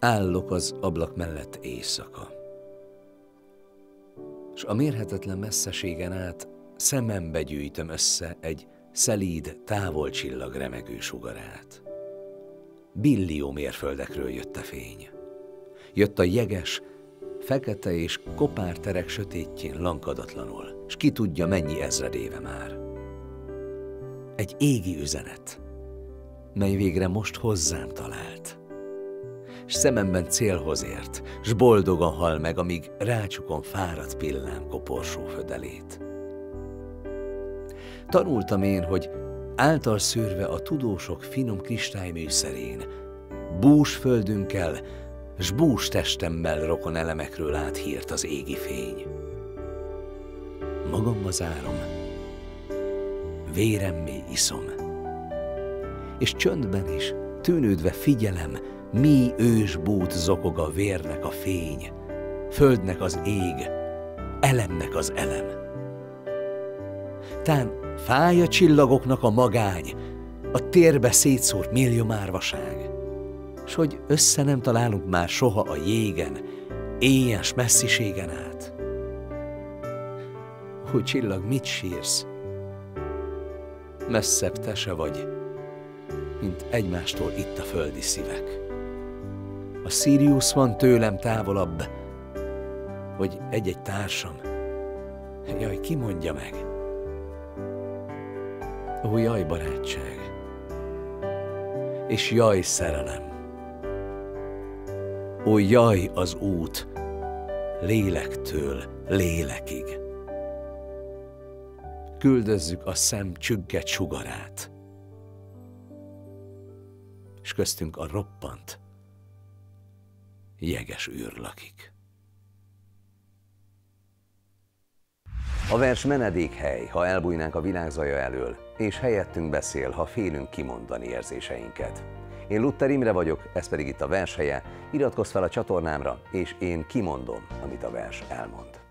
Állok az ablak mellett éjszaka, s a mérhetetlen messzeségen át szemembe gyűjtöm össze egy szelíd távolcsillag remegő sugarát. Billió mérföldekről jött a fény. Jött a jeges, fekete és kopár terek sötétjén lankadatlanul, s ki tudja mennyi ezredéve már. Egy égi üzenet, mely végre most hozzám talált, s szememben célhoz ért, s boldogan hal meg, amíg rácsukom fáradt pillám koporsó födelét. Tanultam én, hogy által szűrve a tudósok finom kristályműszerén, bús földünkkel, s bús testemmel rokon elemekről át hírt az égi fény. Magamba zárom, véremmé iszom, és csöndben is, tűnődve figyelem, mi ős bút zokog a vérnek a fény, földnek az ég, elemnek az elem. Tán fáj a csillagoknak a magány, a térbe szétszórt millió márvaság, s hogy össze nem találunk már soha a jégen, éjjel s messziségen át. Ó, csillag, mit sírsz? Messzebb te se vagy, mint egymástól itt a földi szívek. A Sirius van tőlem távolabb, hogy egy-egy társam. Jaj, ki mondja meg? Ó, jaj, barátság, és jaj, szerelem. Ó, jaj, az út, lélektől lélekig. Küldözzük a szem csügget sugarát, s köztünk a roppant, jeges űrlakik. A vers menedékhely, ha elbújnánk a világ zaja elől, és helyettünk beszél, ha félünk kimondani érzéseinket. Én Luther Imre vagyok, ez pedig itt a Vershelye. Iratkozz fel a csatornámra, és én kimondom, amit a vers elmond.